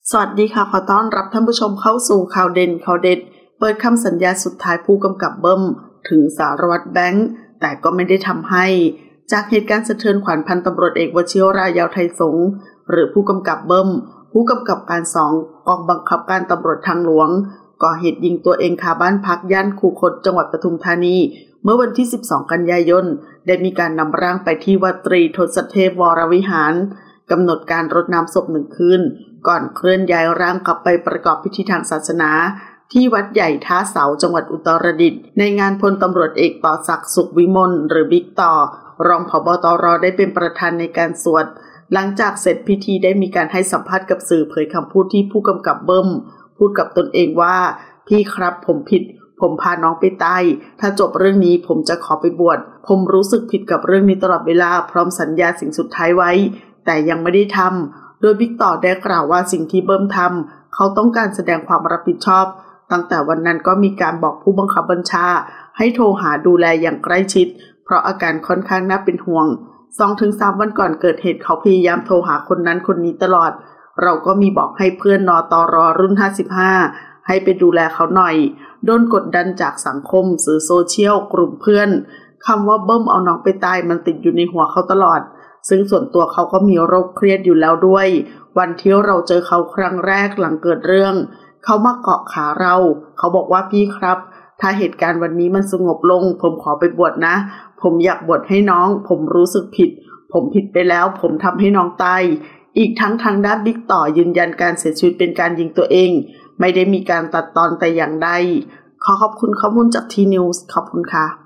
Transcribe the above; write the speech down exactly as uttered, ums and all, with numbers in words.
สวัสดีค่ะขอต้อนรับท่านผู้ชมเข้าสู่ข่าวเด่นข่าวเด็ดเปิดคำสัญญาสุดท้ายผู้กำกับเบิ้มถึงสารวัตรแบงค์แต่ก็ไม่ได้ทำให้จากเหตุการณ์สะเทือนขวัญพันตำรวจเอกวชิรายาวไทยสงฆ์หรือผู้กำกับเบิ้มผู้กำกับการสองกองบังคับการตำรวจทางหลวงก่อเหตุยิงตัวเองคาบ้านพักย่านคูคตจังหวัดปทุมธานีเมื่อวันที่สิบสองกันยายนได้มีการนำร่างไปที่วัดตรีทศเทพวรวิหารกำหนดการรดน้ำศพหนึ่งคืนก่อนเคลื่อนย้ายร่างกลับไปประกอบพิธีทางศาสนาที่วัดใหญ่ท่าเสาจังหวัดอุตรดิตถ์ในงานพลตำรวจเอกต่อศักดิ์สุขวิมลหรือบิ๊กต่อรองผบ.ตร.ได้เป็นประธานในการสวดหลังจากเสร็จพิธีได้มีการให้สัมภาษณ์กับสื่อเผยคำพูดที่ผู้กำกับเบิ้มพูดกับตนเองว่าพี่ครับผมผิดผมพาน้องไปตายถ้าจบเรื่องนี้ผมจะขอไปบวชผมรู้สึกผิดกับเรื่องนี้ตลอดเวลาพร้อมสัญญาสิ่งสุดท้ายไว้แต่ยังไม่ได้ทำโดยบิ๊กต่อได้กล่าวว่าสิ่งที่เบิ้มทำเขาต้องการแสดงความรับผิดชอบตั้งแต่วันนั้นก็มีการบอกผู้บังคับบัญชาให้โทรหาดูแลอย่างใกล้ชิดเพราะอาการค่อนข้างน่าเป็นห่วง สองถึงสาม วันก่อนเกิดเหตุเขาพยายามโทรหาคนนั้นคนนี้ตลอดเราก็มีบอกให้เพื่อนนตร.รุ่นห้าสิบห้าให้ไปดูแลเขาหน่อยโดนกดดันจากสังคมสื่อโซเชียลกลุ่มเพื่อนคำว่าเบิ้มเอาน้องไปตายมันติดอยู่ในหัวเขาตลอดซึ่งส่วนตัวเขาก็มีโรคเครียดอยู่แล้วด้วยวันที่เราเจอเขาครั้งแรกหลังเกิดเรื่องเขามาเกาะขาเราเขาบอกว่าพี่ครับถ้าเหตุการณ์วันนี้มันสงบลงผมขอไปบวชนะผมอยากบวชให้น้องผมรู้สึกผิดผมผิดไปแล้วผมทำให้น้องตายอีกทั้งทางด้านบิ๊กต่อยืนยันการเสียชีวิตเป็นการยิงตัวเองไม่ได้มีการตัดตอนแต่อย่างใดขอขอบคุณข้อมูลจากทีนิวส์ขอบคุณค่ะ